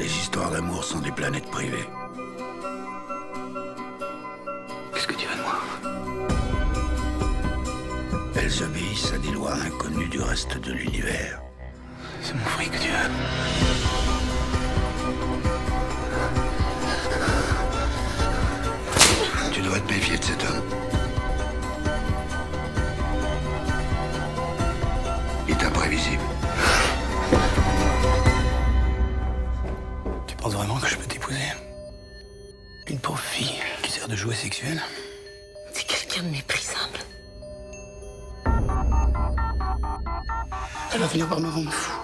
Les histoires d'amour sont des planètes privées. Qu'est-ce que tu veux de moi? Elles obéissent à des lois inconnues du reste de l'univers. C'est mon fric que tu veux. Tu dois te méfier de cet homme. Il est imprévisible. Tu penses vraiment que je peux t'épouser? Une pauvre fille qui sert de jouet sexuel? C'est quelqu'un de méprisable. Elle va finir par me rendre fou.